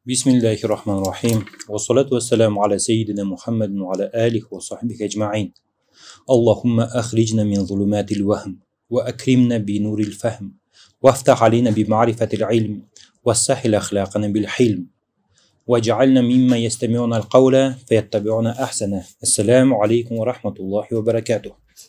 Bismillahirrahmanirrahim. Ve salatu ve selamu ala seyyidina Muhammedin ve ala alihi ve sahbihi ecma'in. Allahümme ahricna min zulumatil vahm ve akrimna bi nuril fahm ve aftah aleyna bi ma'rifetil ilm ve sahil ahlakana bil hilm ve cealna mimmen yestemi'una al-kavla feyettabi'una ahsana. Esselamu aleyküm ve rahmetullahi ve berekatuh.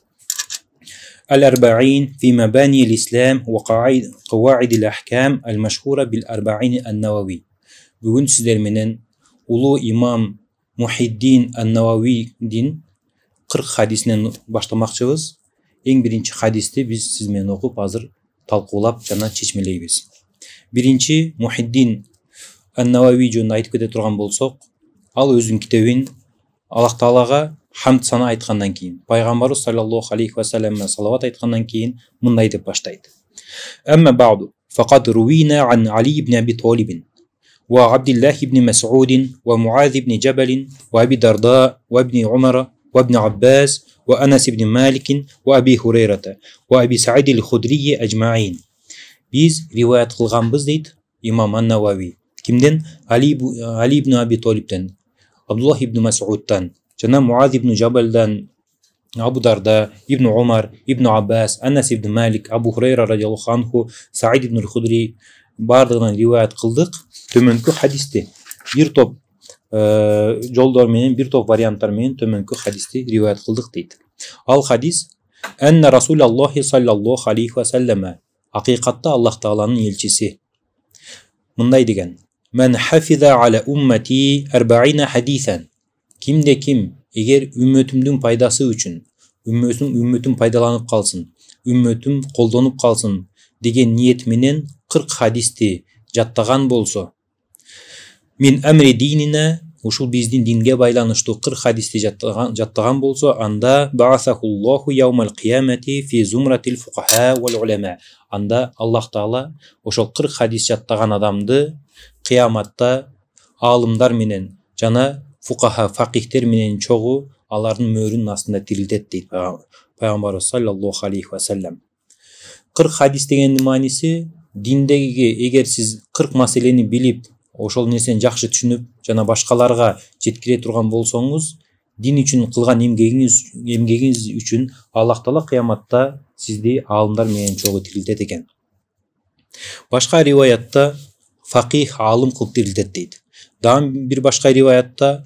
El-Erba'in fi mebani'l İslam ve kavaidil ahkam el-meşhura bil-Erba'in el-Nevavi. Bugün sizler menen Ulu İmam Muhiddin el-Nevavi'nin 40 hadisinden başlamakçыбыз. En birinci hadisти biz siz menen okup hazır talqulap jana çeşmeleybiz. Birinci Muhiddin el-Nevavi жөнүндө айтып кете турган болсок, ал өзүнүн китебин Аллах Таалага хамд сана айткандан кийин, пайгамбарыбыз саллаллаху алейхи ва салламга салават айткандан кийин мындай деп баштайт. Amma ba'du faqad ruwina an Ali ibn Abi Talib ve Abdullah ibn Mas'ud ve Muaz ibn Jabal ve Abi Darda ve ibn Umar ve ibn Abbas ve Anas ibn Malik ve Abi Hureyre ve Abi Sa'id el-Hudri ecma'in. Biz rivayet kılganbız deydi İmam An-Nevavi. Kimden? Ali ibn Abi Talib'den, Abdullah ibn Mas'ud'dan, jana Muaz ibn Jabal'dan, Abu Darda, İbn Umar, İbn Abbas, Anas ibn Malik, Abu Hureyre radıyallahu anhu, Sa'id ibn al-Hudri bardığından rivayet kıldık. Tömönkü hadiste bir top jollar menen, bir top variantlar menen tömönkü hadiste rivayet kıldık deydi. Al hadis enne Rasulullah sallallahu aleyhi ve selleme hakikatta Allah Taala'nın elçisi mınday degen. Men hafiza ala ummeti 40 hadisen. Kimde kim eğer ümmetimdin paydası üçün, ümmetim paydalanıp kalsın, ümmetim koldanıp kalsın degen niyet menen 40 hadisti jattagan bolsa, min emri dinine, uşul bizdin dinge baylanıştı 40 hadisti jattagan bolsa, anda ba'asahullahu yawmal kıyameti fi zumratil fuqaha vel ulema. Anda Allah Taala oşol 40 hadis jattagan adamdı kıyamatta alımlar menen jana fuqaha faqihter menen çoğu aların möөрүнүн астында тирилтет дейт Пайгамбарыбыз саллаллаху алейхи ва саллям. 40 hadis дегендин мааниси диндеги эгер сиз 40 маселени билип, ошол нерсени жакшы түшүнүп, жана башкаларга жеткире турган болсоңуз, дин үчүн кылган эмгегиңиз үчүн Аллах Таала кыяматта сизди аалымдар менен чогуу тирилтет экен. Башка риваятта факих аалым кылып тирилтет дейт. Дагы бир башка риваятта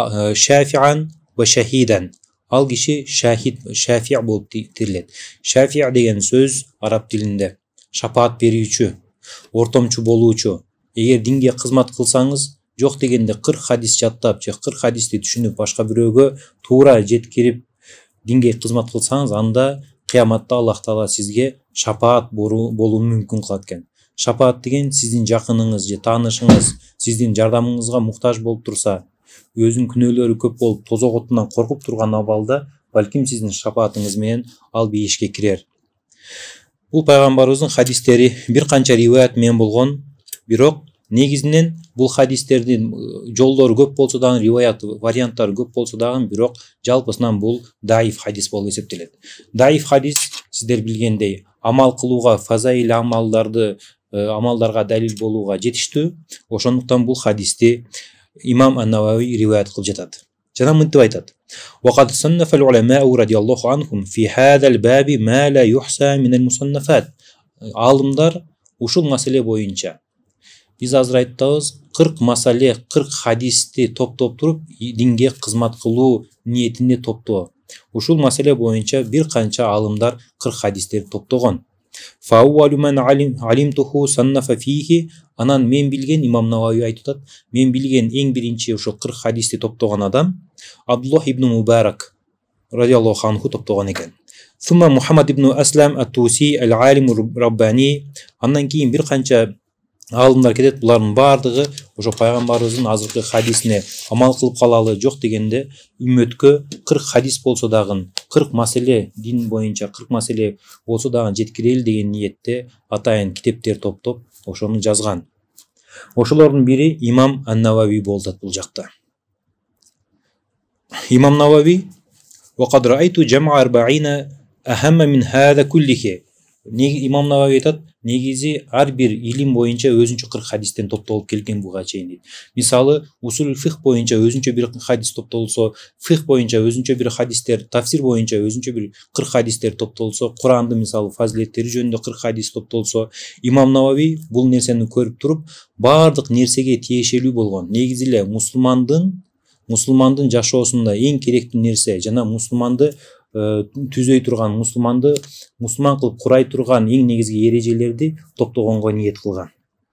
шафиан ve şehiden. Al kişi şafi' bolup tirilet. Şafi' деген söz Arap dilinde şapaat берүүчү, ортомчу болуучу. Эгер динге кызмат кылсаңыз, жок дегенде 40 hadis жаттап же 40 hadisти түшүнүп башка бирөөгө туура жеткирип динге кызмат кылсаңыз, анда кыяматта Аллах Таала сизге шапаат болуу мүмкүн кылат экен. Шапаат деген сиздин жакыныңыз же таанышыңыз сиздин жардамыңызга муктаж болуп турса, өзүнүн күнөөлөрү көп болуп тозок отунан коркуп турган абалда балким сиздин шапаатыңыз менен ал бейишке кирер. Бул пайгамбарыбыздын хадистери бир канча риваят менен болгон, бирок негизинен бул хадистердин жолдору көп болсо дагы, риваят варианттары көп болсо дагы, бирок жалпысынан бул даиф хадис болуп эсептелет. Даиф хадис сиздер билгендей амал кылууга, фазаил амалдарга далил болууга жетиштүү. Ошондуктан бул хадисти İmam An-Nevavi rivayet kılıp жатат. Жана мынтип айтат. وقد صنف العلماء رضي الله عنهم في هذا الباب ما لا يحصى من المصنفات. Алымдар ушул маселе боюнча биз азыр айттыбыз 40 маселе, 40 хадисти топтоп туруп динге кызмат кылуу ниетинде топтоо. Ушул маселе боюнча бир канча алымдар 40 хадистерди топтогон. فأول من علمته صنف فيه. Анан мен билген, имам Навави айтат, мен билген эң биринчи ошо 40 хадисти топтогон адам Абдуллах ибн Мубарак радиаллаху анху топтогон экен. Сумма Мухаммад ибн Аслам ат-Туси ал-Алим Раббани. Андан кийин бир канча алымдар кетет, булардын бардыгы ошо пайгамбарыбыздын азыркы хадисине амал кылып калалы, жок дегенде үммөткө 40 хадис болсо дагы, 40 маселе дин боюнча 40 маселе болсо дагы жеткирели деген ниетте атайын китептер топтоп ошону жазган. Ошолордун бири имам Ан-Навави болду бул жакта. Имам Навави وقد رأيت جمع 40 أهم من هذا كله. Имам Навави айтат, негизи ар бир илим боюнча өзүнчө 40 хадистен топтолуп келген буга чейин дейт. Мисалы, усул фих боюнча өзүнчө бир хадис топтолсо, фих боюнча өзүнчө бир хадистер, тафсир боюнча өзүнчө бир 40 хадистер топтолсо, Куранды мисалы фазилеттери жөнүндө 40 хадис топтолсо, имам Навави бул нерсени көрүп туруп, баардык нерсеге тиешелүү болгон, негизи эле мусулмандын жашоосунда эң керектүү нерсе жана мусулманды түзөй турган, мусулман кылып курай турган эң негизги эрежелерди топтогонго ниет кылган.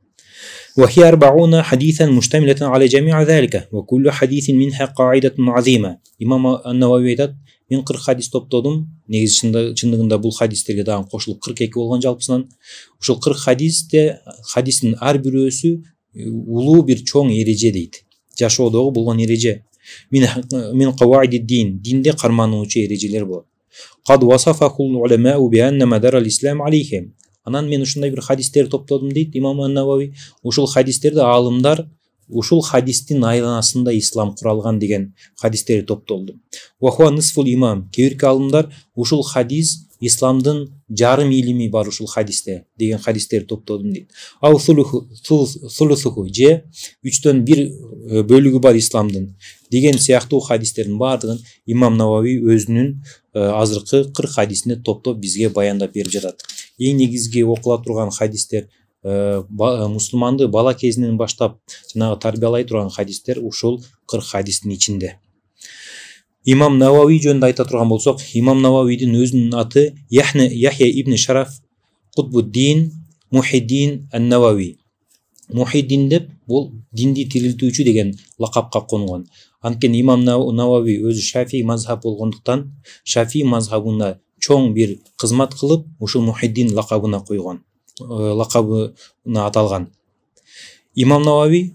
وهي 40 حديثا مشتملة على جميع ذلك وكل حديث منها قاعدة عظيمة. имам An-Nawawi айтат, мен 40 хадис топтодум, негизи чындыгында бул хадистерге дагы кошулуп 42 болгон жалпысынан. Ушул 40 хадистин ар бирөөсү улуу бир чоң эреже дейт. Жашоодогу болгон эреже. Min qavaidid-din, dinde кармануучу эрежелер болот. Qad wasafahul ulama'u bi anna madar al-islam alayhim. Анан мен ушундай бир хадистер топтодум дейт имам Ан-Навави. Ушул хадистерди аалымдар ушул хадистин айланасында ислам куралган деген хадистерди топтолду. Wa huwa nisful imam. Кээ аалымдар ушул хадис исламдын жарым илими бар ушул хадисте деген хадистер топтодум дейт. Ау сулусуху же 3/1 бөлүгү бар исламдын деген сыяктуу хадистердин баардыгын имам Навави өзүнүн азыркы 40 хадисине топтоп бизге баяндап берип жатат. Эң негизги окула турган хадистер, мусулманды бала кезинен баштап жанагы тарбиялай турган хадистер ушул 40 хадистин ичинде. Имам Навави жөнүндө айта турган болсок, имам Нававидин өзүнүн аты Яхья ибн Шараф Кутбуддин Мухиддин Ан-Навави. Мухиддин деп бул динди тирилтүүчү деген лакапка конгон. Анткени имам Навави өзү Шафии мазхаб болгондуктан Шафии мазхабына чоң бир кызмат кылып, ушул Мухиддин лакабына койгон, лакабына аталган. Имам Навави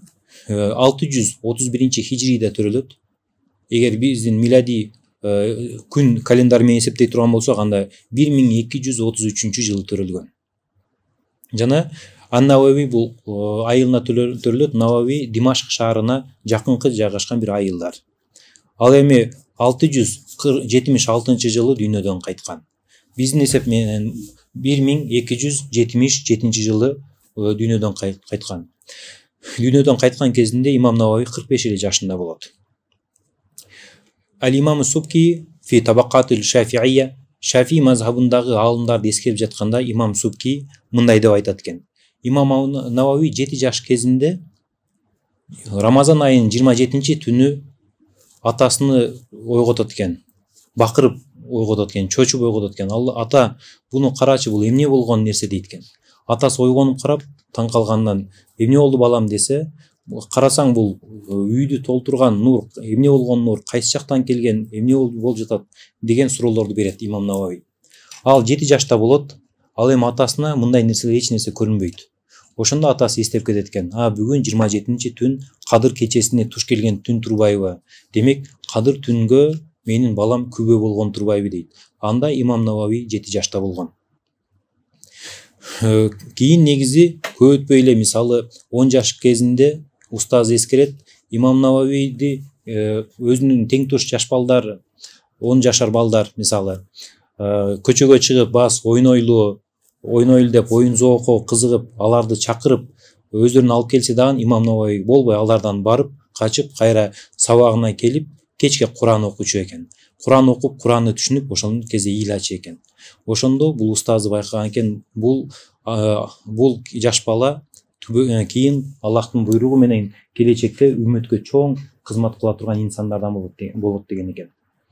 631 хижриде төрөлөт. Эгер биздин милади күн календарь менен эсептей турган болсок, анда 1233-жылы төрөлгөн. Жана Ан-Навави бул айылына төрөлөт. Навави Димашк шаарына жакынкы жайгашкан бир айылдар. Ал эми 676-жылы дүйнөдөн кайткан. Биздин эсеп менен 1277-жылы дүйнөдөн кайткан. Дүйнөдөн кайткан кезинде имам Навави 45 эле жашында болот. Ал-Имам Субки фи табакатил Шафи'ия, Шафи мазхабындагы аалымдарды эскерип жатканда имам Субки мындай деп айтат экен. Имам Навави 7 жаш кезинде Рамазан айынын 27-түнү атасыны ойготот экен. Бакырып ойготот экен, чочуп ойготот экен. Ата, буну карачы, бул эмне болгон нерсе дейт экен. Атасы ойгонуп карап, таң калгандан, эмне болду балам десе, карасаң бул үйдү толтурган нур, эмне болгон нур, кайсы жактан келген, эмне болуп жатат деген суроолорду берет имам Навави. Ал 7 жашта болот. Ал эми атасына мындай нерселер эч нерсе көрүнбөйт. Ошондо атасы эстеп кетет экен. Бүгүн 27-түн Кадыр кечесине туш келген түн турбайбы? Демек, Кадыр түнгө менин балам күбө болгон турбайбы дейт. Анда имам Навави 7 жашта болгон. Кийин негизи көп өтпөй эле, мисалы 10 жаш кезинде устазы эскерет, имам Нававиди өзүнүн тең туш жаш балдар, 10 жашар балдар мисалы көчөгө чыгып бас ойнойлу деп оюн зоокко кызыгып, аларды чакырып өздөрүн алып келсе дагы имам Навави болбой алардан барып, качып, кайра сабагына келип, кечке Куран окуучу экен. Куран окуп, Куранды түшүнүп, ошол кезде ыйлачы экен. Ошондо бул устазы байкаган экен, бул жаш бала кийин Аллахтын буйругу менен келечекте үммөткө чоң кызмат кыла турган инсандардан болот деген экен.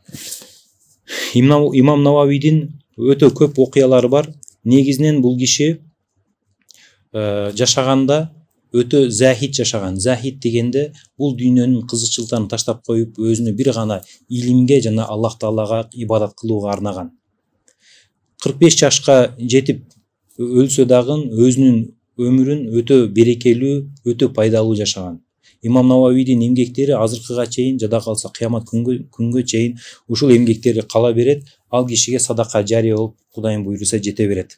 Имам Нававидин өтө көп окуялары бар. Негизинен бул киши жашаганда өтө захид жашаган. Захид дегенде бул дүйнөнүн кызыкчылыктарын таштап коюп, өзүнө бир гана илимге жана Аллах Таалага ибадат кылууга арнаган. 45 жашка жетип өлсө дагы өзүнүн өмүрүн өтө берекелүү, өтө пайдалуу жашаган. Имам Нававидин эмгектери азыркыга чейин, жада калса кыямат күнгө чейин ушул эмгектери кала берет. Ал кишиге садака жария болуп, Кудайым буйруса жете берет.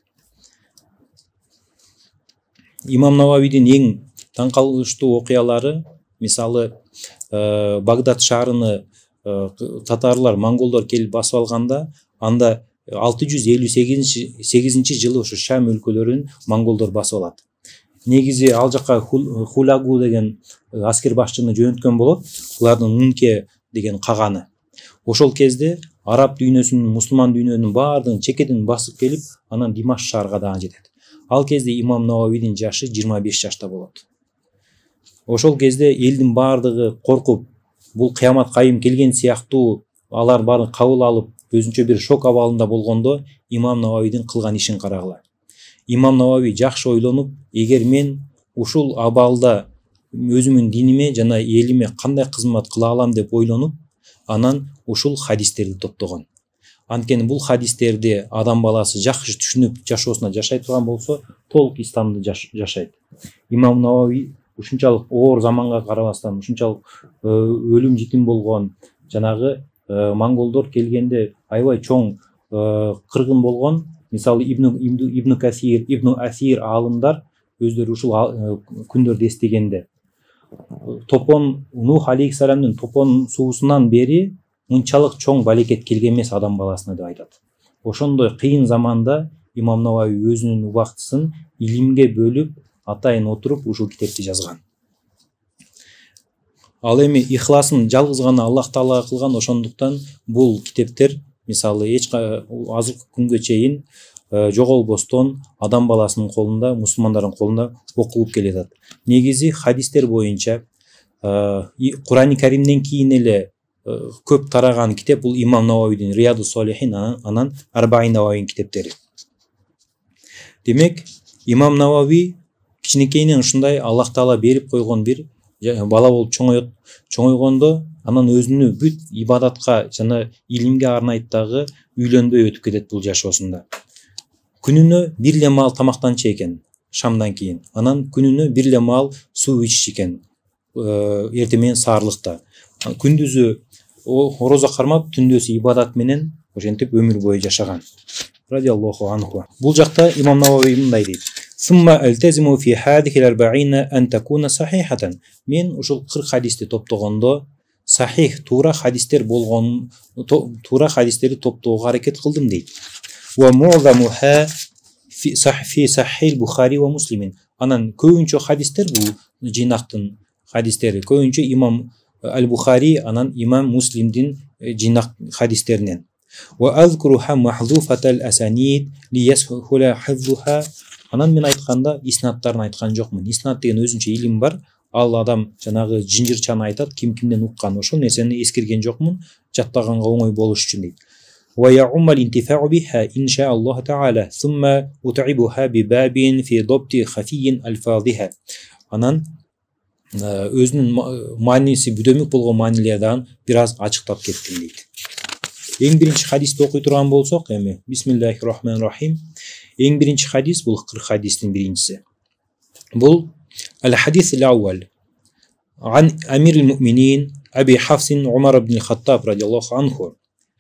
Имам Нававидин эң таң калыштуу окуялары, мисалы, Багдад шаарыны татарлар, монголдор келип басып алганда, анда 658 жылы ушу Шам өлкөлөрүн монголдор басып алат. Негизи ал жака Хулагу деген аскер башчыны жөнөткөн болот. Булардын Нунке деген каганы. Ошол кезде араб дүйнөсүнүн, мусулман дүйнөнүн баардыгын чекеден басып келип, анан Димаш шаарга дагы жетет. Ал кезде имам Нававийдин жашы 25 жашта болот. Ошол кезде элдин баардыгы коркуп, бул кыямат кайым келген сыяктуу, алар баарын кабыл алып, өзүнчө бир шок абалында болгондо имам Нававийдин кылган ишин карагыла. Имам Нававий жакшы ойлонуп, эгер мен ушул абалда өзүмдүн диниме жана элиме кандай кызмат кыла алам деп ойлонуп, анан ушул хадистерди топтогон. Анткени бул хадистерди адам баласы жакшы түшүнүп жашоосуна жашай турган болсо, толук исламды жашайт. Имам Нававий ушунчалык оор заманга карабастан, ушунчалык өлүм житим болгон, жанагы монголдор келгенде аябай чоң кыргын болгон, мисалы Ибн Касир, Ибн Асир аалымдар өздөрү ушул күндөрдү эстегенде топон Нух алейхиссаламдын топон суусунан бери мынчалык чоң балекет келген эмес адам баласына деп айтат. Ошондой кыйын заманда имам Нававий өзүнүн убактысын илимге бөлүп, атайын отуруп ушул китепти жазган. Ал эми ихласын жалгыз гана Аллах Таалага кылган, ошондуктан бул китептер мисалы азыркы күнгө чейин жоголбостон адам баласынын колунда, мусулмандардын колунда окулуп келатат. Негизи хадистер боюнча Курани Каримден кийин эле көп тараган китеп бул имам Нававийдин Рияду Солихин, анан Арбаин Нававийдин китептери. Демек, имам Нававий кичинекейинен ушундай Аллах Таала берип койгон бир бала болуп чоңойгондо, анан өзүнү бүт ибадатка жана илимге арнайт дагы, үйлөнбөй өтүп кетет бул жашоосунда. Күнүнө бир эле маал тамактанчу экен шамдан кийин. Анан күнүнө бир эле маал суу иччү экен эртең менен саарлыкта. Күндүзү орозо кармап, түндөсү ибадат менен ошентип өмүр бою жашаган. Радиаллаху анху. Бул жакта имам Нававий мындай дейт: "Сумма альтазиму фи хадихи al-arba'ina an takuna sahihatan." Мен ушул 40 хадисти топтогондо сахих, туура хадистер болгон, туура хадистерди топтоого аракет кылдым дейт. Wa mu'zamuha fi sahih Bukhari wa Muslim. Анан көбүнчө хадистер бул жыйнактын хадистери, көбүнчө имам Аль-Бухари, анан имам Муслимдин жыйнак хадистеринен. Wa azkuruha mahdhufata al-asanid li yashula hifdhuha. Анан мен айтканда иснаттарын айткан жокмун. Иснат деген өзүнчө илим бар. Ал адам жанагы жинжирчаны айтат, ким кимден уккан, ошол нерсени эскерген жокмун, жаттаганга оңой болуш үчүн дейт. ويعم الانتفاع بها إن شاء الله تعالى ثم أتعبها بباب في ضبط خفي ألفاظها. Анан өзүнүн мааниси бүдөмүк болгон маанилерден бир аз ачыктап кеттим дейт. Эң биринчи хадисти окуй турган болсок, эми Бисмиллахир-рахманир-рахим. Эң биринчи хадис бул 40 хадистин биринчиси. Бул al-hadis al-awwal an Amir al-Mu'minin Abi Hafs Umar ibn al-Khattab radiyallahu anhu.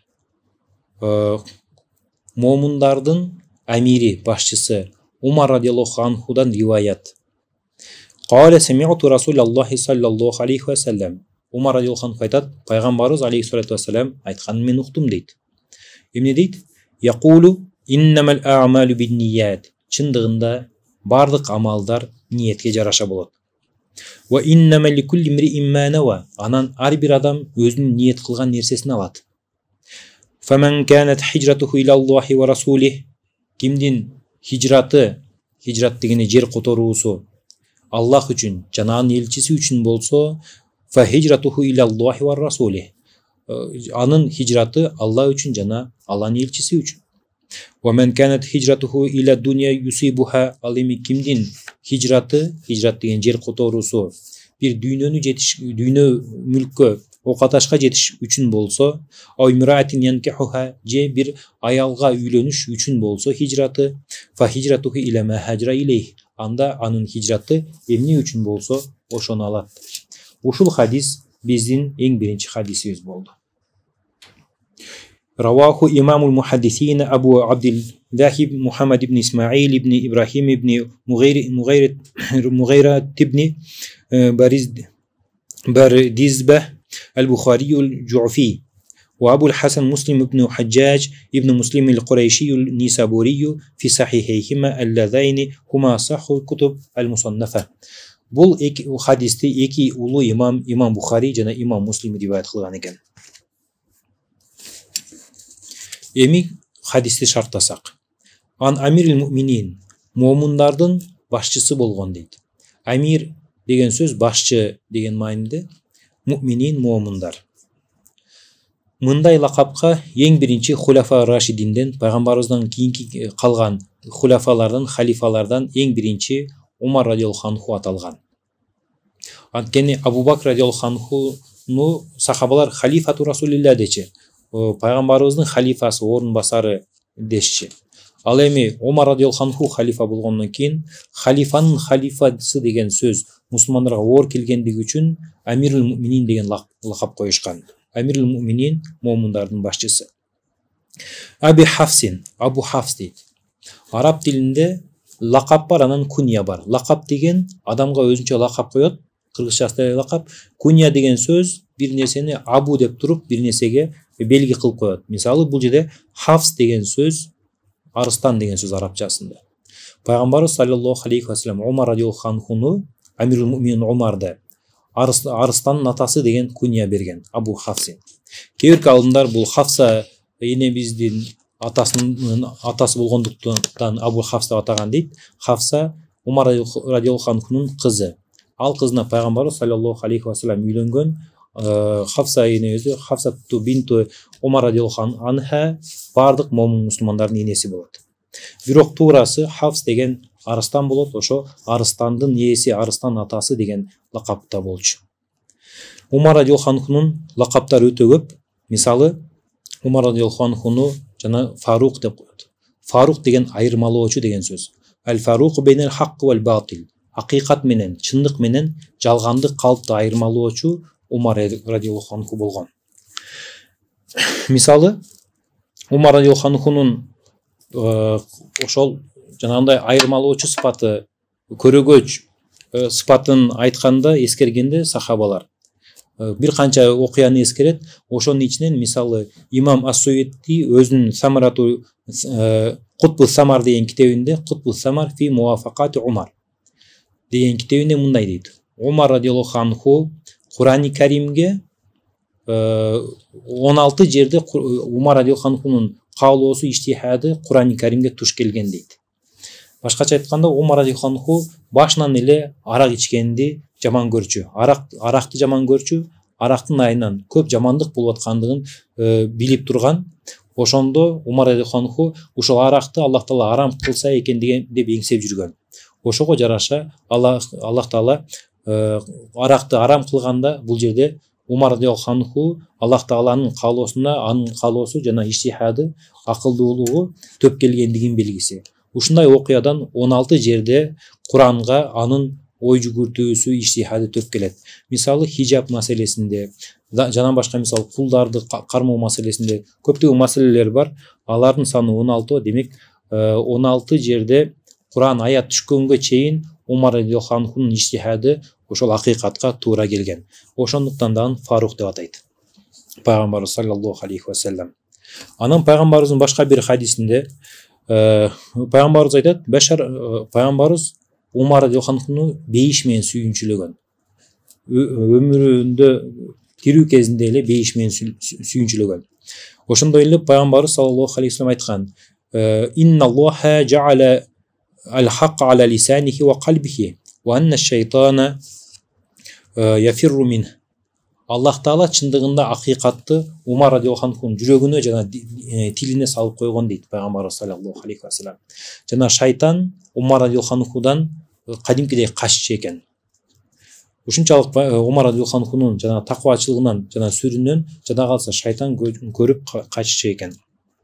Момундардын амири, башчысы Умар радиаллаху анхудан риваят. Qala sami'tu Rasulullah sallallahu alayhi wa sallam. Умар радиаллаху анху айтат, пайгамбарыбыз алейхиссалату вассалам айтканын мен уктум дейт. Эмне дейт? Yaqulu innamal a'malu bin-niyyat. Чындыгында бардык амалдар ниетке жараша болот. Wa innama likulli imri'in ma nawa. Анан ар бир адам өзүнүн ниет кылган нерсесин алат. فمن كانت هجرته إلى الله ورسوله. Кимдин хижрат дегени жер которуусу Аллах үчүн, жана анын элчиси үчүн болсо, فهجرته إلى الله ورسوله. Анын хижраты Аллах үчүн жана Алланын элчиси үчүн. ومن كانت هجرته إلى الدنيا يصيبها. Ал эми кимдин хижрат деген жер которуусу бир дүйнө мүлккө, окаташка жетиш үчүн болсо, оймуратин янкихуха, же бир аялга үйлөнүш үчүн болсо хижраты, фа хижратуху иля ма хажра илейх. Анда анын хижраты эмне үчүн болсо ошону алат. Ушул хадис биздин эң биринчи хадисибиз болду. Раваху имамул мухаддисин Абу Абдиллах Мухаммад ибн Исмаил ибн Ибрахим ибн Мугайра ибн Бардизбah Al-Bukhari al-Ju'fi وأبو الحسن مسلم بن حجاج ابن مسلم القريشي النيسابوري في صحيحيهما اللذين هما صح الكتب المصنفة. Бұл хадисті екі ұлы имам Бухари және имам Муслим риwayat қылған екен. Эми хадисти шарттасақ. Ан амирил муминин, момундардың башчысы болгон дейт. Амир деген сөз башчы деген майнында, муминин момундар. Мындай лақапқа ең бірінші хулафа рашидинден, пайғамбарымыздан кейінгі қалған хулафалардан, халифалардан ең бірінші Умар радиаллаху анху аталған. Анткени Абу Бакр радиаллаху анхуну сахабалар халифату расулилля дечи, пайғамбарымыздың халифасы, орынбасары дешчи. Ал эми Умар радиаллаху анху халифа болгондон кийин халифанын халифасы деген сөз мусулмандарга оор келгендиги үчүн Амирул Муминин деген лакап коюшкан. Амирул Муминин момундардын башчысы. Аби Хафсин, Абу Хафс дейт. Араб тилинде лакап бар, анан кунья бар. Лакап деген адамга өзүнчө лакап коет, кыргызчасында лакап. Кунья деген сөз бир нерсени абу деп туруп, бир нерсеге белги кылып коет. Мисалы бул жерде Хафс деген сөз арыстан деген сөз арабчасында. Пайгамбарыбыз саллаллаху алейхи ва саллям Умар радиаллаху анхуну, Амирул Муминин Умарды арыстанын атасы деген кунья берген, Абу Хафсин. Кейбір алдындар бұл Хафса энебиздин атасынын атасы болгондуктан Абу Хафс деп атаган дейт. Хафса Умар радиаллаху анхунун кызы. Ал кызына пайгамбарыбыз саллаллаху алейхи ва саллям үйлөнгөн. Хафса энеси Хафсату бинту Умар радиаллаху анха бардык момун мусулмандардын энеси болот. Бирок туурасы Хафс деген арыстан болот, ошо арыстандын ээси, арыстан атасы деген лакапта болчу. Умар радиаллаху анхунун лакаптары өтө көп. Мисалы Умар радиаллаху анхуну жана Фарук деп коет. Фарук деген айырмалоочу деген сөз. Ал Фарук бейнел хак вал батил. Акыйкат менен, чындык менен жалгандык калпты айырмалоочу Умар радиаллаху анху болгон. Мисалы Умар радиаллаху анхунун ошол жанагындай айырмалоочу сыпаты, көрөгөч сыпатын айтканда, эскергенде сахабалар бир канча окуяны эскерет. Ошонун ичинен мисалы имам Ас-Суйути өзүнүн Самарату Кутбу Самар деген китебинде, Кутбу Самар фи муафакати Умар деген китебинде мындай дейт. Умар радиаллаху анху Курани Каримге 16 жерде Умар радиаллаху анхунун каулоосу, иштихады Курани Каримге туш келген дейт. Башкача айтканда, Умар радиаллаху анху башынан эле арак ичкенди жаман көрчү. Аракты жаман көрчү, арактын айынан көп жамандык болуп аткандыгын билип турган. Ошондо Умар радиаллаху анху ушул аракты Аллах Таала арам кылса экен деп эңсеп жүргөн. Ошого жараша Аллах Таала аракты арам кылганда бул жерде Умар радиаллаху анху Аллах Тааланын каалоосуна, анын каалоосу жана иштихады, акылдуулугу төп келгендигин белгиси. Ушундай окуядан 16 жерде Куранга анын ой жүгүртүүсү, иштихады төп келет. Мисалы хижаб маселесинде, жана башка мисалы кулдарды кармоо маселесинде көптөгөн маселелер бар. Алардын саны 16, демек 16 жерде Куран аят түшкөнгө чейин Умар радиаллаху анхунун иштихады ошол акыйкатка туура келген. Ошондуктан да Фарук деп атайт пайгамбарыбыз саллаллаху алейхи ва саллям. Анан пайгамбарыбыздын башка бир хадисинде пайгамбарыбыз айтат, пайгамбарыбыз Умар радиаллаху анхуну бейиш менен сүйүнчүлөгөн. Өмүрүндө тирүү кезинде эле бейиш менен сүйүнчүлөгөн. Ошондой эле пайгамбарыбыз саллаллаху алейхи ва саллям айткан: "Инналлаха жа'ала al-haqq ala lisanihi wa qalbihi wa anna ash-shaytana yafirru minhu." Аллах Таала чындыгында акыйкатты Умар радиаллаху анхунун жүрөгүнө жана тилине салып койгон дейт пайгамбарыбыз саллаллаху алейхи ва саллям. Жана шайтан Умар радиаллаху анхудан кадимкидей каччу экен. Ушунчалык Умар радиаллаху анхунун жана таквачылыгынан жана сүрүнөн жана калса шайтан көрүп каччу экен.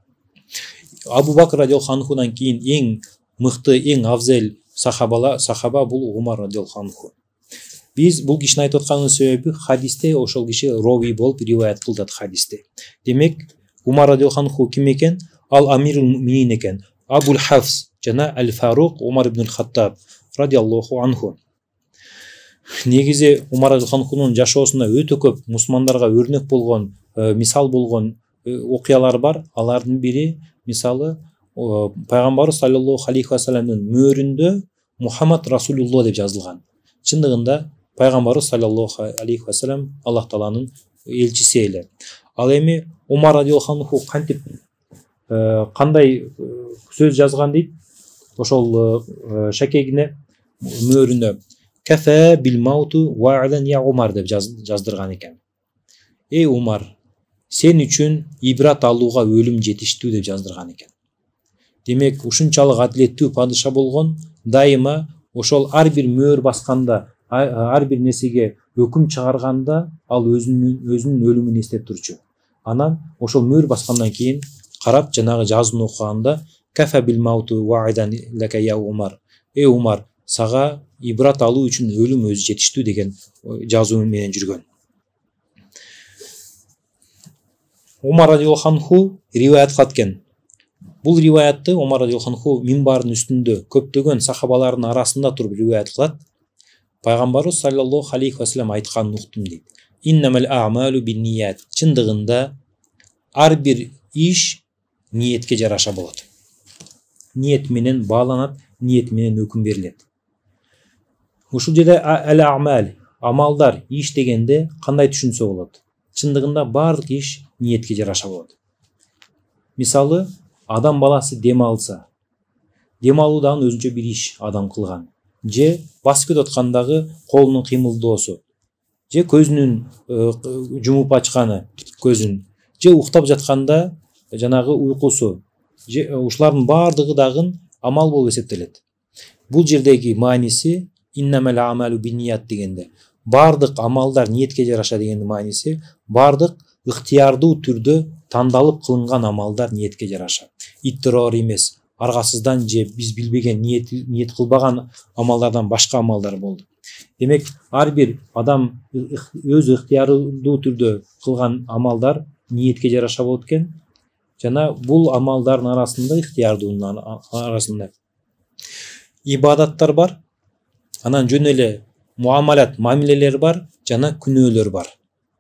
Абу Бакр радиаллаху анхудан кийин эң мыкты, эң афзел сахаба бул Умар радиаллаху анху. Биз бул кишини айтып атканын себеби хадисте ошол киши рови болуп риваят кылдат хадисте. Демек Умар радиаллаху анху ким экен? Ал Амирул Муминин экен. Абул Хафс жана Ал-Фарук Умар ибн Хаттаб радиаллаху анху. Негизи Умар радиаллаху анхунун жашоосунда өтө көп мусулмандарга өрнөк болгон, мисал болгон окуялар бар. Алардын бири мисалы пайгамбарыбыз саллаллаху алейхи вассаламдын мөөрүндө Мухаммад Расулуллах деп жазылган. Чындыгында пайгамбарыбыз саллаллаху алейхи вассалам Аллах Тааланын элчиси эле. Ал эми Умар радиаллаху анху кантип кандай сөз жазган дейт. Ошол шакегине мөөрүнө кафа бил мауту вa'дан я Умар деп жаздырган экен. Эй Умар, сен үчүн ибрат алууга өлүм жетиштүү деп жаздырган экен. Демек, ушунчалык адилеттүү падыша болгон, дайыма ошол ар бир мөөр басканда, ар бир нерсеге өкүм чыгарганда ал өзүнүн өлүмүн эстеп турчу. Анан ошол мөөр баскандан кийин карап жанагы жазууну окуганда кафа бил мауту вa'дан лака я Умар. Эй Умар, сага ибрат алуу үчүн өлүм өзү жетиштүү деген жазуу менен жүргөн. Умар радиаллаху анху риваят кылат экен. Бул риваятты Умар радиаллаху анху минбардын үстүндө көптөгөн сахабалардын арасында туруп риваят кылат. Пайгамбарыбыз саллаллаху алейхи вассалам айтканын уктум дейт. Иннамал а'малу бинният. Чындыгында ар бир иш ниетке жараша болот. Ниет менен бааланат, ниет менен өкүм берилет. Ушул жерде ал-а'мал, амалдар, иш дегенде кандай түшүнсө болот? Чындыгында баардык иш ниетке жараша болот. Мисалы, адам баласы дем алса, дем алуу дагы өзүнчө бир иш адам кылган. Же басып кетип аткандагы колунун кыймылдоосу, же көзүнүн жумуп ачканы, көзүн, же уктап жатканда жанагы уйкусу, же ушулардын баардыгы дагы амал болуп эсептелет. Бул жердеги мааниси иннамал а'малу бинният дегенде баардык амалдар ниетке жараша дегендин мааниси баардык ыктыярдуу түрдө тандалып кылынган амалдар ниетке жараша. Иттирор эмес, аргасыздан же биз билбеген ниет кылбаган амалдардан башка амалдар болду. Демек, ар бир адам өз ыктыярдуу түрдө кылган амалдар ниетке жараша болот экен. Жана бул амалдардын арасында ыктыярдуунун арасында ибадаттар бар. Анан жөн эле муамалат, мамилелер бар, жана күнөөлөр бар.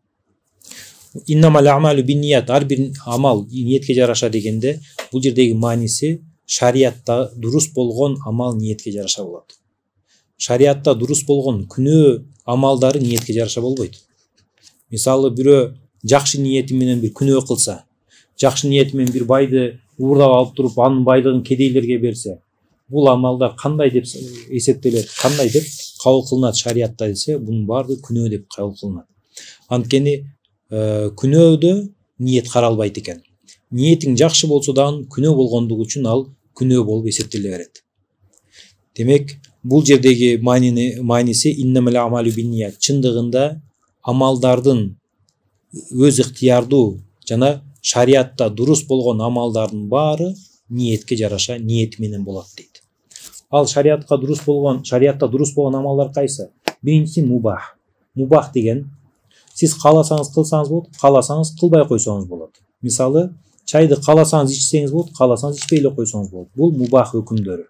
Иннамал а'малу бинният, ар бир амал ниетке жараша дегенде бул жердеги мааниси шариятта дурус болгон амал ниетке жараша болот. Шариятта дурус болгон күнөө амалдары ниетке жараша болбойт. Мисалы, бирөө жакшы ниети менен бир күнөө кылса, жакшы ниети менен бир байды уурдап алып туруп, анын байдыгын кедейлерге берсе, бул амалдар кандай деп эсептелет, кандай деп кабыл кылынат шариятта десе, бунун баардыгы күнөө деп кабыл кылынат. Анткени күнөөдө ниет каралбайт экен. Ниетиң жакшы болсо дагы күнөө болгондугу үчүн ал күнөө болуп эсептеле берет. Демек, бул жердеги мааниси иннамал а'малу бинният. Чындыгында амалдардын өз ыктыярдуу жана шариятта дурус болгон амалдардын баары ниетке жараша ниет менен болот дейт. Ал шариятта дурус болгон амалдар кайсы? Биринчиси мубах. Мубах деген сиз кааласаңыз кылсаңыз болот, кааласаңыз кылбай койсоңуз болот. Мисалы, чайды кааласаңыз ичсеңиз болот, кааласаңыз ичпей эле койсоңуз болот. Бул мубах өкүмдөрү.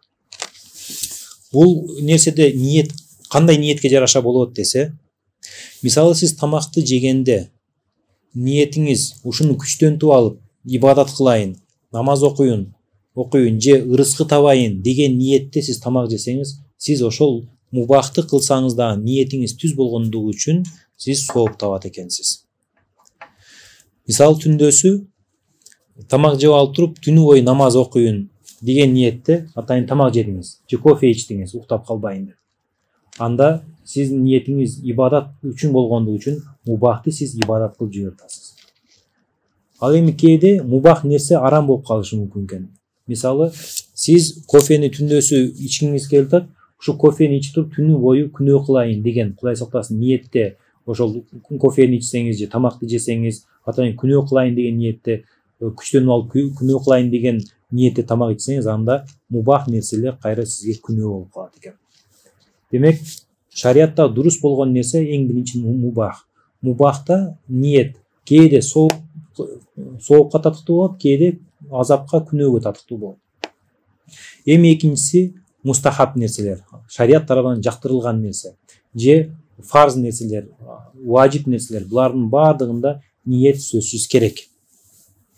Бул нерседе ниет кандай ниетке жараша болот десе, мисалы сиз тамакты жегенде ниетиңиз ушуну күчтөнтүп алып, ибадат кылайын, намаз окуйун же ырыскы табайын деген ниетте сиз тамак жесеңиз, сиз ошол мубахты кылсаңыз да ниетиңиз түз болгондугу үчүн сиз сооп табат экенсиз. Мисалы, түндөсү тамак жеп алып туруп, түнү бою намаз окуйун деген ниетте атайын тамак жедиңиз, же кофе ичтиңиз, уктап калбайын деп. Анда сиздин ниетиңиз ибадат үчүн болгондугу үчүн мубахты сиз ибадат кылып жибере атасыз. Ал эми кээде мубах нерсе арам болуп калышы мүмкүн экен. Мисалы, сиз кофени түндөсү ичкиңиз келип атат, ушу кофени ичип туруп түнү бою күнөө кылайын деген, Кудай сактасын, ниетте ошол кофени ичсеңиз же тамакты жесеңиз, атайын күнөө кылайын деген ниетте, күчтөнүп алып күнөө кылайын деген ниетте тамак ичсеңиз, анда мубах нерселер кайра сизге күнөө болуп калат экен. Демек, шариятта дурус болгон нерсе эң биринчи мубах. Мубахта ниет кээде соокко татыктуу болот, кээде азапка, күнөөгө татыктуу болот. Эми экинчиси мустахаб нерселер, шарият тарабынан жактырылган нерсе, же фарз нерселер, важип нерселер, булардын баардыгында ниет сөзсүз керек.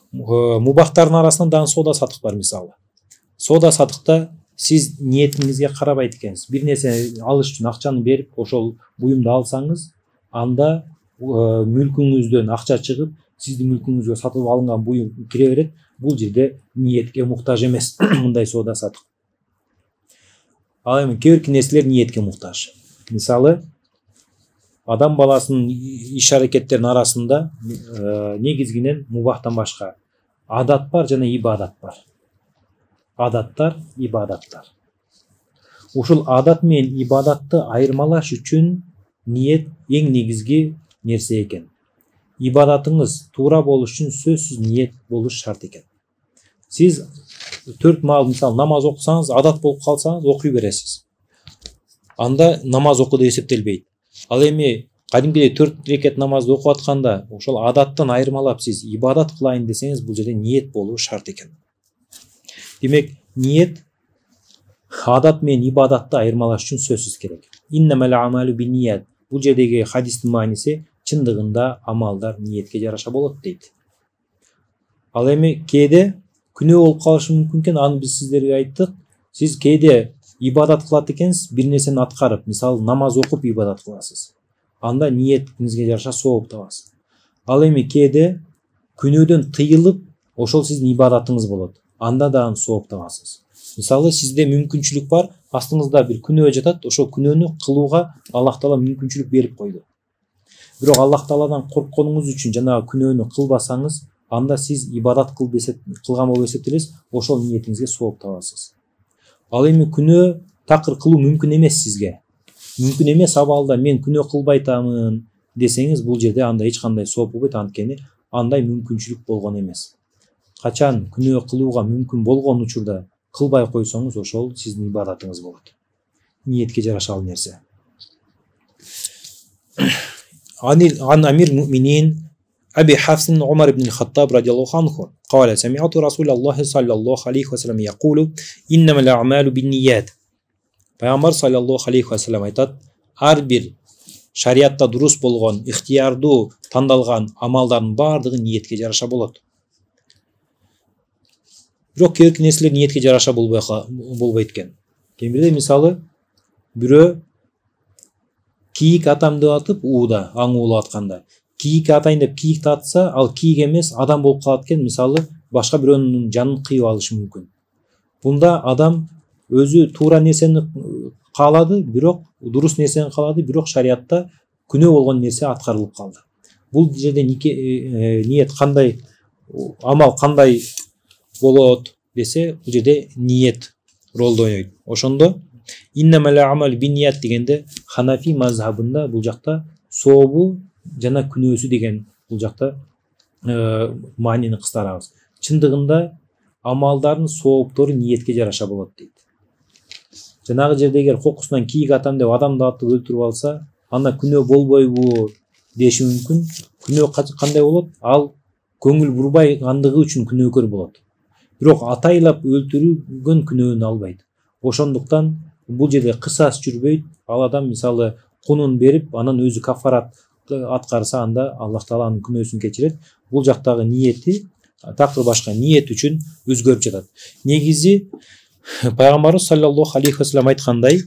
мубахтардын арасында дагы соода сатык бар. Мисалы соода сатыкта сиз ниетиңизге карабайт экенсиз. Бир нерсе алыш үчүн акчаны берип ошол буюмду алсаңыз, анда мүлкүңүздөн акча чыгып, сиздин мүлкүңүзгө сатып алынган буюм кире берет. Бул жерде ниетке муктаж эмес мындай соода сатык. Ал эми кээ бирки нерселер ниетке муктаж. Мисалы адам баласынын иш аракеттеринин арасында негизгинен мубахтан башка адат бар жана ибадат бар. Адаттар, ибадаттар. Ушул адат менен ибадатты айырмалаш үчүн ниет эң негизги нерсе экен. Ибадатыңыз туура болуш үчүн сөзсүз ниет болуш шарт экен. Сиз 4 маал мисалы намаз окусаңыз, адат болуп калсаңыз, окуй бересиз. Анда намаз окуу деп эсептелбейт. Ал эми кадимкидей 4 рекет намазды окуп атканда, ошол адаттан айырмалап сиз ибадат кылайын десеңиз, бул жерде ниет болуу шарт экен. Демек, ниет адат менен ибадатты айырмалаш үчүн сөзсүз керек. Иннамал амалу бинният. Бул жердеги хадистин мааниси чындыгында амалдар ниетке жараша болот дейт. Ал эми кээде күнөө болуп калышы мүмкүн экен, аны биз сиздерге айттык. Сиз кээде ибадат кылат экенсиз, бир нерсени аткарып, мисалы намаз окуп ибадат кыласыз. Анда ниетиңизге жараша сооп табасыз. Ал эми кээде күнөөдөн тыйылып, ошол сиздин ибадатыңыз болот. Анда дагы сооп табасыз. Мисалы сизде мүмкүнчүлүк бар, астыңызда бир күнөө жатат, ошол күнөөнү кылууга Аллах Таала мүмкүнчүлүк берип койду. Бирок Аллах Тааладан коркконуңуз үчүн жанагы күнөөнү кылбасаңыз, анда сиз ибадат кылган болуп эсептелесиз, ошол ниетиңизге сооп табасыз. Ал эми күнөө такыр кылуу мүмкүн эмес сизге. Мүмкүн эмес абалда мен күнөө кылбайтамын десеңиз, бул жерде анда эч кандай сооп болбойт, анткени андай мүмкүнчүлүк болгон эмес. Качан күнөө кылууга мүмкүн болгон учурда кылбай койсоңуз, ошол сиздин ибадатыңыз болот. Ниетке жараша ал нерсе. Ан амир муъминин أبي حفص عمر بن الخطاب رضي الله عنه قال سمعت رسول الله صلى الله عليه وسلم يقول إنما الأعمال بالنيات. Пайгамбар саллаллаху алейхи ва саллям айтат, ар бир шариатта дурус болгон, ихтиярдуу тандалган амалдардын баардыгы ниетке жараша болот. Бирок кээ бирки нерселер ниетке жараша болбойт экен. Кээ бирде мисалы бирөө кийик атам деп атып ууда, аң уулап атканда, кийик атайын деп кийикти атса, ал кийик эмес адам болуп калат экен, мисалы башка бирөөнүн жанын кыйып алышы мүмкүн. Бунда адам өзү туура нерсени каалады, бирок дурус нерсени каалады, бирок шариатта күнөө болгон нерсе аткарылып калды. Бул жерде ниет кандай, амал кандай болот десе, бул жерде ниет ролду ойнойт. Ошондо иннамал амал бинният дегенде Ханафи мазхабында бул жакта сообу жана күнөөсү деген бул жакта маанини кыскартабыз. Чындыгында амалдардын сооптору ниетке жараша болот дейт. Жанагы жерде эгер кокусунан кийик атам деп адамды атып өлтүрүп алса, анда күнөө болбойбу деши мүмкүн. Күнөө кандай болот? Ал көңүл бурбайгандыгы үчүн күнөөкөр болот. Бирок атайлап өлтүрүлгөн күнөөнү албайт. Ошондуктан бул жерде кысас жүрбөйт. Ал адам мисалы кунун берип, анан өзү кафарат аткарса, анда Аллах Таала анын күнөөсүн кечирет. Бул жактагы ниети такыр башка ниет үчүн өзгөрүп жатат. Негизи Пайгамбарыбыз саллаллаху алейхи ва саллям айткандай,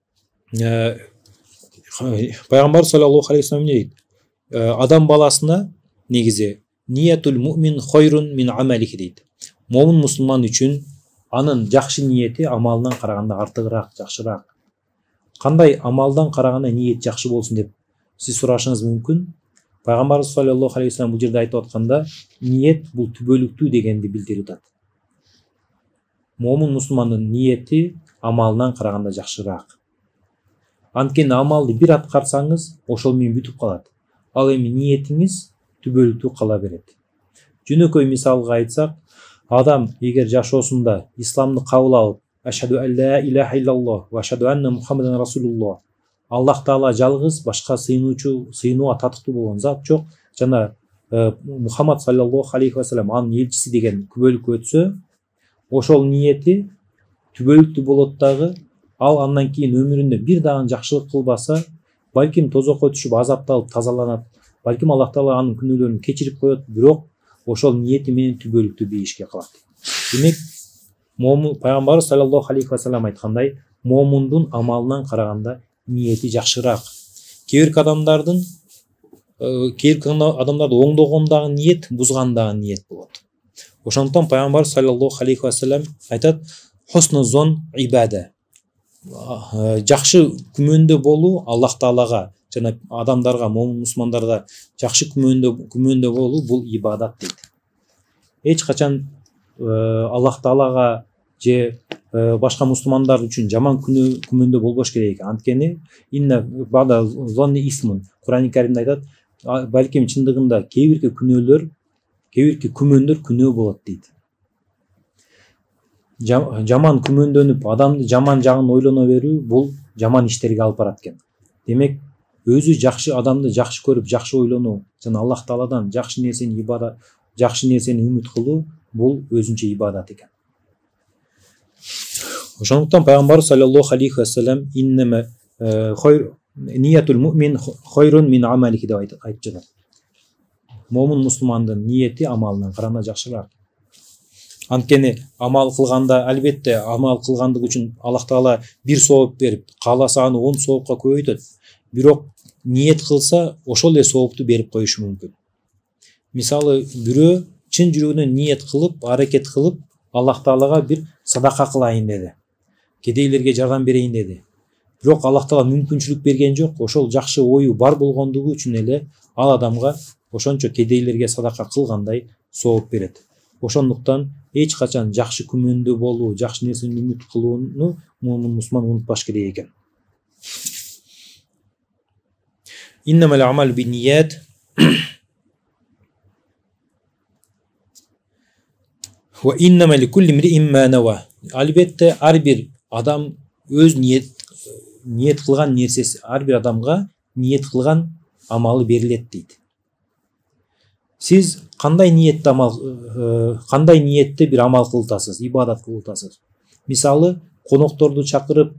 Пайгамбар саллаллаху алейхи ва саллям дейт, адам баласына негизи ниятул муъмин хойрун мин амалихи дейт. Момун мусулман үчүн анын жакшы ниети амалынан караганда артыгыраак, жакшыраак. Кандай амалдан караганда ниет жакшы болсун деп сиз сурашыңыз мүмкүн. Пайгамбар саллаллаху алейхи ва саллям бул жерде айтып атканда, ниет бул түбөлүктүү дегенди билдирип атат. Момун мусулмандын ниети амалынан караганда жакшыраак. Анткени амалды бир аткарсаңыз, ошол менен бүтүп калат. Ал эми ниетиңиз түбөлүктүү кала берет. Жөнөкөй мисалга айтсак, адам эгер жашоосунда исламды кабыл алып, ашхаду ан ла илаха иллаллах ва ашхаду анна мухаммадан расулуллах, Аллах Таала жалгыз, башка сыйынууга татыктуу болгон зат жок, жана Мухаммад саллаллаху алейхи ва саллям анын элчиси деген күбөлүккө өтсө, ошол ниети түбөлүктүү болот дагы. Ал андан кийин өмүрүндө бир дагы жакшылык кылбаса, балким тозокко түшүп азапталып тазаланат, балким Аллах Таала анын күнөөлөрүн кечирип коет, бирок ошол ниети менен түбөлүктүү бир ишке кылат. Демек, пайгамбарыбыз саллаллаху алейхи вассалам айткандай, момундун амалынан караганда ниети жакшыраак. Кээ бир адамдарды оңдогондагы ниет, бузгандагы ниет болот. Ошондуктан пайгамбар саллаллаху алейхи вассалам айтат: "Хусну зон ибада". Жакшы күмөндө болуу Аллах Таалага жана адамдарга, мусулмандарга жакшы күмөндө болуу бул ибадат дейт. Эч качан Аллах Таалага же башка мусулмандар үчүн жаман күмөндө болбош керек. Анткени инна бада зонни исмун. Кур'ан-ы Каримде айтат, балким чындыгында кээ бирки күмөндөр күнөө болот дейт. Жаман күмөндөнүп, адамды жаман жагын ойлоно берүү бул жаман иштерге алып барат экен. Демек, өзү жакшы адамды жакшы көрүп, жакшы ойлонуу жана Аллах Тааладан жакшы нерсени үмүт кылуу бул өзүнчө ибадат экен. Ошондуктан пайгамбар саллаллаху алейхи вассалам иннама ниятул муъмин хойрун мин амалихи деп айтып жатат. Момун мусулмандын ниети амалынан караганда жакшыраак. Анткени амал кылганда, албетте амал кылгандык үчүн Аллах Таала бир сооп берип, кааласа аны 10 соопка көбөйтөт. Бирок ниет кылса, ошол эле соопту берип коюшу мүмкүн. Мисалы, бирөө чын жүрөгүнөн ниет кылып, аракет кылып, Аллах Таалага бир садака кылайын деди. Кедейлерге жардам берейин деди. Бирок Аллах Таала мүмкүнчүлүк берген жок. Ошол жакшы ою бар болгондугу үчүн эле ал адамга ошончо кедейлерге садака кылгандай сооп берет. Ошондуктан эч качан жакшы күмөндө болуу, жакшы нерсени үмүт кылууну мусулман унутпаш керек экен. Иннамал амал бинният ва иннама ликулли имриин ма нава. Албетте ар бир адам өз ниет кылган нерсеси, ар бир адамга ниет кылган амалы берилет дейт. Сиз кандай ниетте бир амал кылтасыз, ибадат кылтасыз. Мисалы, конокторду чакырып,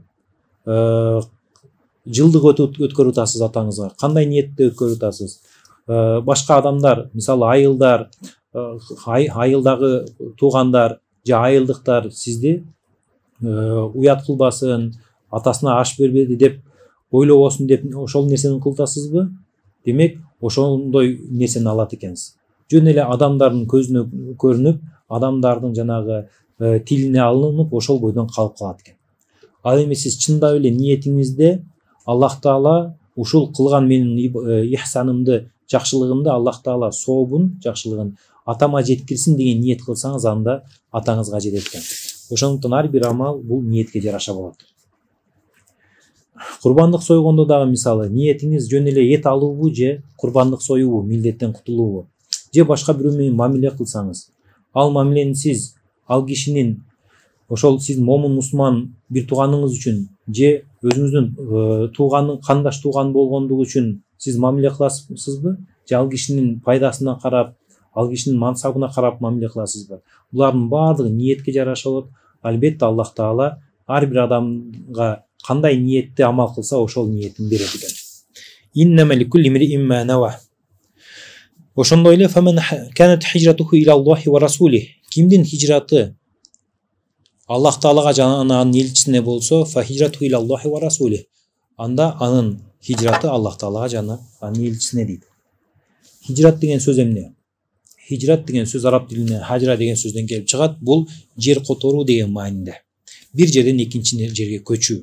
жылдык өткөрүп атасыз атаңызга. Кандай ниетте өткөрүп атасыз? Башка адамдар, мисалы айылдар, айылдагы туугандар же айылдыктар сизди уят кылбасын, атасына аш бербеди деп ойлобосун деп ошол нерсени кылтасызбы? Демек, ошондой нерсени алат экенсиз. Жөн эле адамдардын көзүнө көрүнүп, адамдардын жанагы тилине алынып, ошол бойдон калып калат экен. Ал эми сиз чындап эле ниетиңизде Аллах Таала ушул кылган менин ихсанымды, жакшылыгымды Аллах Таала сообун, жакшылыгын атама жеткирсин деген ниет кылсаңыз, анда атаңызга жетет экен. Ошондуктан ар бир амал бул ниетке жараша болот. Курбандык сойгондо дагы мисалы, ниетиңиз жөн эле эт алуубу же курбандык союубу, милдеттен кутулуубу, же башка бирөө менен мамиле кылсаңыз, ал мамилени сиз ал кишинин, ошол сиз момун мусулман бир тууганыңыз үчүн же өзүңүздүн тууганын кандаш тууган болгондугу үчүн сиз мамиле кыласызбы, же ал кишинин пайдасына карап, ал кишинин мансабына карап мамиле кыласызбы? Булардын баардыгы ниетке жараша болот. Албетте Аллах Таала ар бир адамга кандай ниетте амал кылса, ошол ниетин берет экен. Иннама ликулли имриин ма нава. Ошондой эле фаман канат хижратуху ила Аллахи ва расулих. Кимдин хижраты Аллах Таалага жана анын элчисине болсо, фа хижратуху ила Аллахи ва расулих. Анда анын хижраты Аллах Таалага жана анын элчисине дейт. Хижрат деген сөз эмне? Хижрат деген сөз араб тилинде хажра деген сөздөн келип чыгат. Бул жер которуу деген маанинде. Бир жерден экинчи жерге көчүү.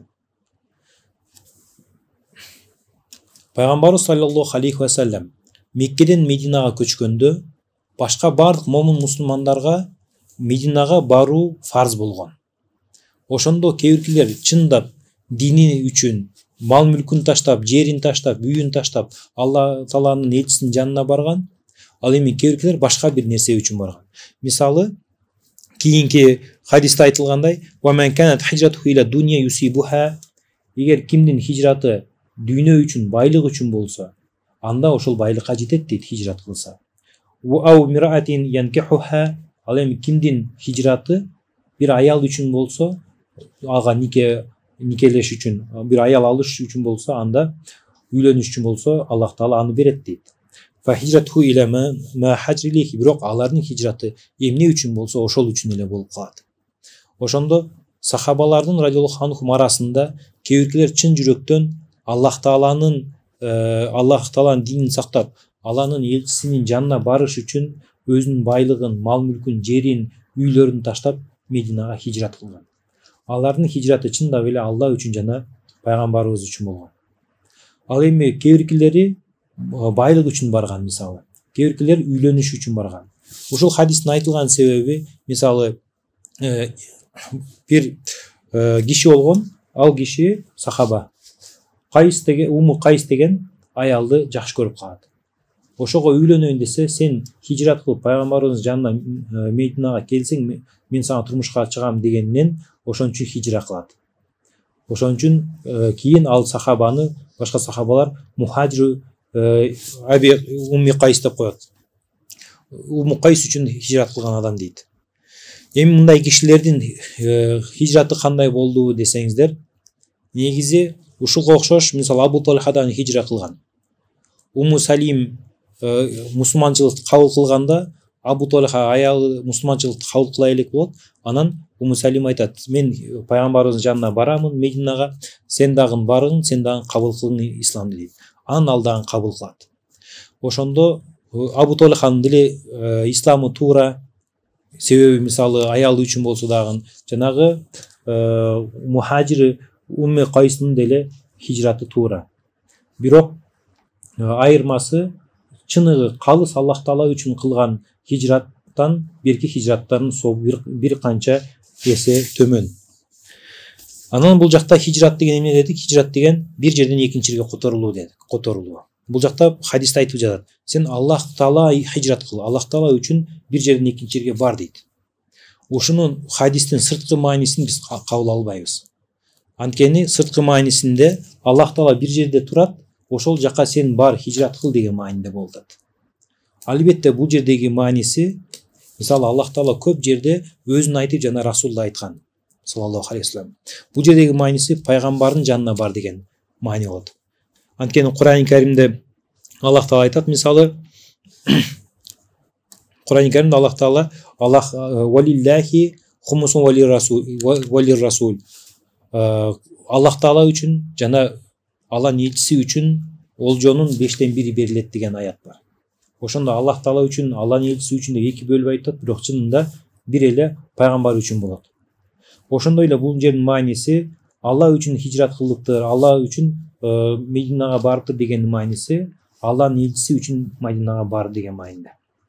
Пайгамбарыбыз саллаллаху алейхи вассалам Меккеден Мединага көчкөндө башка бардык момун мусулмандарга Мединага баруу фарз болгон. Ошондо кээ биркилер чындап дини үчүн мал мүлкүн таштап, жерин таштап, үйүн таштап, Алла Тааланын элчисинин жанына барган. Ал эми кээ биркилер башка бир нерсе үчүн барган. Мисалы, кийинки хадисте айтылгандай, "Ва ман канат хижратуху ила дуnya юсибуха", эгер кимдин хижраты дүйнө үчүн, байлык үчүн болсо, анда ошол байлыкка жетет дейт хижрат кылса. "Ва ау мираатин янкихуха", ал эми кимдин хижраты бир аял үчүн болсо, ага никелеш үчүн, бир аял алыш үчүн болсо, анда үйлөнүш үчүн болсо, Аллах Таала аны берет дейт. Fa hijratuhu ila ma hajr ilayhi. Бирок алардын хижраты эмне үчүн болсо ошол үчүн эле болуп калат. Ошондо сахабалардын радиаллаху анхум арасында кээ биркилер чын жүрөктөн Аллах Тааланын динин сактап, Алланын элчисинин жанына барыш үчүн өзүнүн байлыгын, мал мүлкүн, жерин, үйлөрүн таштап Мединага хижрат кылган. Алардын хижраты чындап эле Алла үчүн жана пайгамбарыбыз үчүн болгон. Ал эми кээ биркилери байлык үчүн барган, мисалы. Кээ биркилер үйлөнүш үчүн барган. Ушул хадистин айтылган себеби, мисалы, бир киши болгон, ал киши сахаба. Уму Кайс деген аялды жакшы көрүп калат. Ошого үйлөнөйүн десе, сен хижрат кылып пайгамбарыбыз жанына Мединага келсең, мен сага турмушка чыгам дегеннен ошон үчүн хижра кылат. Ошон үчүн кийин ал сахабаны башка сахабалар мухаджир Умми Кайс деп коет. Уму Кайс үчүн хижрат кылган адам дейт. Эми мындай кишилердин хижраты кандай болду десеңиздер, негизи ушуга окшош, мисалы, Абу Талхадан хижра кылган. Уму Салим мусулманчылыкты кабыл кылганда, Абу Талха аялы мусулманчылыкты кабыл кыла элек болот. Анан Уму Салим айтат: мен пайгамбарыбыздын жанына барамын Мединага, сен дагы барың, сен дагы кабыл кылың исламды дейт. Анан ал дагы кабыл кылат. Ошондо Абу Талханын деле исламы туура, себеби мисалы аялы үчүн болсо дагы жанагы мухаджир Умми Кайстын деле хижраты туура. Бирок айырмасы чыныгы калыс Аллах Таала үчүн кылган хижраттан берки хижраттардын собу бир канча эсе төмөн. Анан бул жакта хижрат деген эмне дедик? Хижрат деген бир жерден экинчи жерге которулуу дедик. Которулуу. Бул жакта хадисте айтып жатат: сен Аллах Таала хижрат кыл, Аллах Таала үчүн бир жерден экинчи жерге бар дейт. Ушунун хадистин сырткы маанисин биз кабыл албайбыз. Анткени сырткы маанисинде Аллах Таала бир жерде турат, ошол жака сен бар, хижрат кыл деген мааниде болот. Албетте бул жердеги мааниси, мисалы, Аллах Таала көп жерде өзүн айтып жана Расулда айткан, саллаллаху алейхи вассалам. Бул жердеги мааниси пайгамбардын жанына бар деген маани болот. Анткени Кур'ан-ы Каримде Аллах Таала айтат, мисалы, Кур'ан-ы Каримде Аллах Таала валиллахи хумусун валир расул. Аллах Таала үчүн жана Алланын элчиси үчүн олжонун 5/1 берилет деген аят бар. Ошондо Аллах Таала үчүн, Алланын элчиси үчүн деп эки бөлүп айтат, бирок чынында бир эле пайгамбар үчүн болот. Ошондой эле бул жердин мааниси Алла үчүн хижрат кылдыктыр, Алла үчүн Мединага барды деген мааниси Алланын элчиси үчүн Мединага барды деген маанинде.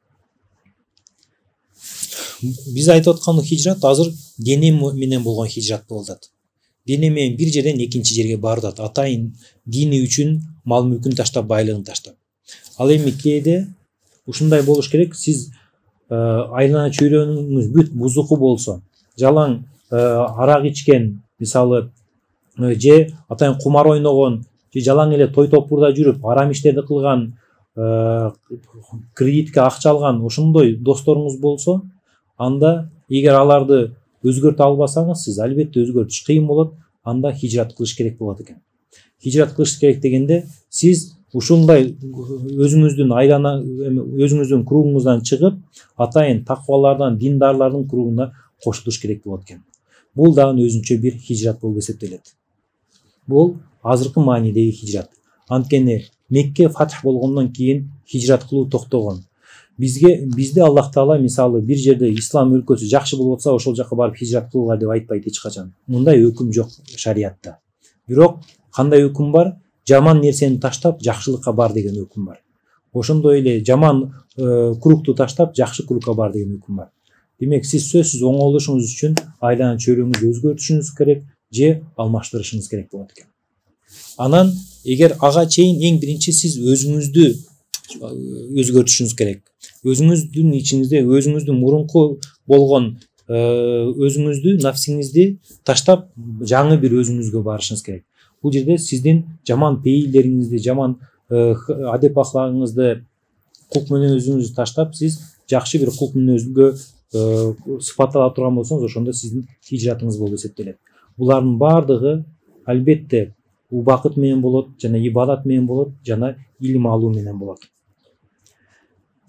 Биз айтып аткан хижрат азыр дене менен болгон хижрат болуп атат. Дене менен бир жерден экинчи жерге барып, атайын дини үчүн мал мүлкүн таштап, байлыгын таштап. Ал эми кээде ушундай болуш керек: сиз айлана чөйрөңүз бүт бузуку болсо, жалаң арак ичкен, мисалы, же атайын кумар ойногон, же жалаң эле той топурда жүрүп, арам иштерди кылган, кредитке акча алган ошондой досторуңуз болсо, анда эгер аларды өзгөртө албасаңыз, сиз албетте өзгөртүш кыйын болот, анда хижрат кылыш керек болот экен. Хижрат кылыш керек дегенде, сиз ушундай өзүңүздүн айлана, өзүңүздүн кругуңуздан чыгып, атайын таквалардан, диндарлардын кругуна кошулуш керек болот экен. Бул дагы өзүнчө бир хижрат болуп эсептелет. Бул азыркы маанидеги хижрат. Анткени Мекке фатх болгондон кийин хижрат кылуу токтогон. Бизде Аллах Таала, мисалы, бир жерде ислам өлкөсү жакшы болуп атса, ошол жака барып хижрат кылууга деп айтпайт эч качан. Мындай өкүм жок шариятта. Бирок кандай өкүм бар? Жаман нерсени таштап, жакшылыкка бар деген өкүм бар. Ошондой эле жаман кругту таштап, жакшы кругка бар деген өкүм бар. Демек, сиз сөзсүз оңолушуңуз үчүн айлана чөйрөңүздү өзгөртүшүңүз керек, же алмаштырышыңыз керек болот экен. Анан эгер ага чейин эң биринчи сиз өзүңүздү өзгөртүшүңүз керек. Өзүңүздүн ичиңизде өзүңүздүн мурунку болгон өзүңүздү, нафсиңизди таштап, жаңы бир өзүңүзгө барышыңыз керек. Бул жерде сиздин жаман пейилдериңизди, жаман адеп ахлагыңызды, кулк мүнөзүңүздү таштап, сиз жакшы бир кулк мүнөзгө сыпаттала турган болсоңуз, ошондо сиздин хижратыңыз болуп эсептелет. Булардын баардыгы албетте убакыт менен болот, жана ибадат менен болот, жана илим алуу менен болот.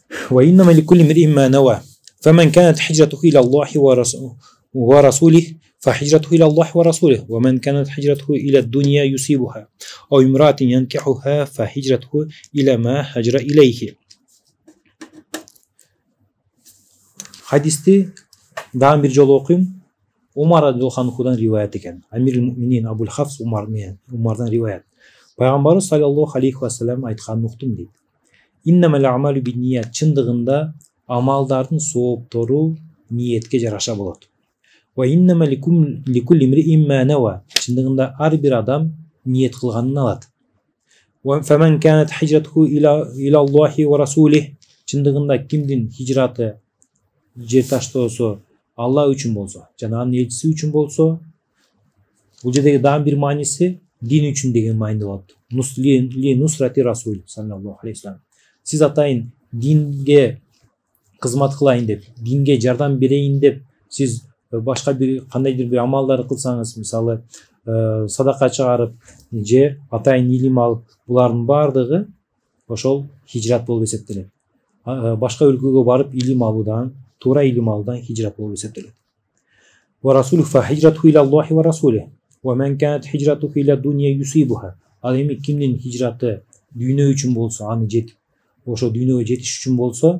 وإنما لكل امرئ ما نوى فمن كانت حجرته إلى الله ورسوله فحجرته إلى الله ورسوله ومن كانت حجرته إلى الدنيا يصيبها أو امرأة ينكحها فحجرته إلى ما هاجر إليه. Hadisти daha bir jol okuyayım. Umar radıyallahu rivayet eken. Amirul Müminin Abul Hafs Umar'dan rivayet. Peygamberimiz sallallahu aleyhi ve sellem aytkanын uqtum deydi. İnnemel a'malu bin niyet. Çındığında amaldardın soğuptoru niyetke jarasha bolot. Ve inneme likulli imri'in ma nawa. Çındığında har bir adam niyet kılganını alat. Ve femen kanet hicretuhu ila Allahi ve rasulih. Çındığında kimdin hicratı jer taşta olsa Allah üçün bolsa, Janahın elçisi üçün bolsa, bu jerdeki daha bir manisi din üçün деген майында болады. Li nusrati rasul sallallahu aleyhi ve sellem. Siz atayın dinge kızmat kılayın dep, dinge жардам берейин деп, siz başka bir kandaydır bir amallарды kılsanız, misалы sadaka çağırıp, je atayın ilim alıp, buların bardығы ошол hicrat болуп эсептелет. Başka өлкөгө barıp ilim alудан, тура ilim alудан hicrat болуп эсептелет. Ve rasulü fa hicratuhu ila Allahi ve rasulih. Ve men kanat hicratuhu ila dunya yusibuha. Ademi kimnin hicratı dünya üçün bolsa, anı jet, oşo dünyaya jetiş üçün bolsa,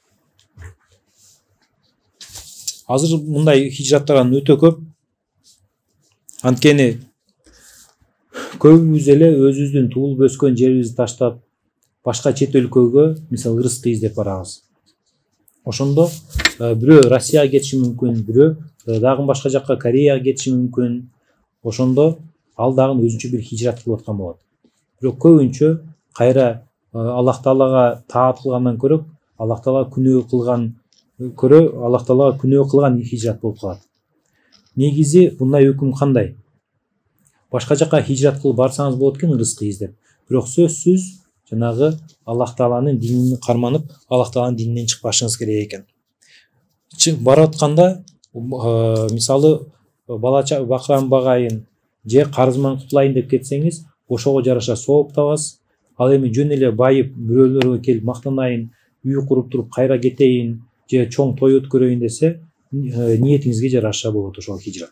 azır mындай hicrattардан öte көп. Antkeni көбүбүз эле өзүбүздүн туулуп өскөн жерибизди таштап, башка чет өлкөгө, мисалы ырыскы издеп барабыз. Ошондо бирөө Россияга кетиши мүмкүн, бирөө дагы башка жакка Кореяга кетиши мүмкүн. Ошондо ал дагы өзүнчө бир хижрат кылып аткан болот. Бирок көбүнчө кайра Аллах Таалага таат кылгандан көрө, Аллах Таалага күнөө кылган хижрат болуп калат. Негизи мындай өкүм кандай? Башка жакка хижрат кылып барсаңыз болот экен ырыскы издеп. Бирок сөзсүз жанагы Аллах Тааланын динин карманып, Аллах Тааланын дининен чыкпашыңыз керек экен. Барып атканда, мисалы балача бакырам багайын, же карызыман кутулайын деп кетсеңиз, ошого жараша сооп табасыз. Ал эми жөн эле байып, бирөөлөргө келип мактанайын, үй куруп туруп кайра кетейин, же чоң той өткөрөйүн десе, ниетиңизге жараша болот ошол хижрат.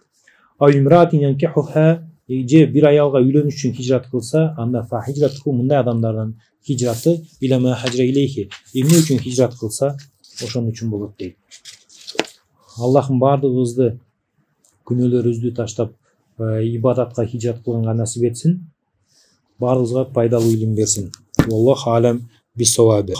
Же бир аялга үйлөнүш үчүн хижрат кылса, анда фа хижрату мындай адамдардын хижраты илама хажра илейхи. Эмне үчүн хижрат кылса, ошон үчүн болот дейт. Аллахым бардыгыбызды күнөөлөрүбүздү таштап, ибадатка хижрат кылганга насип этсин. Баарыбызга пайдалуу илим берсин. Аллах алам бис-саваби.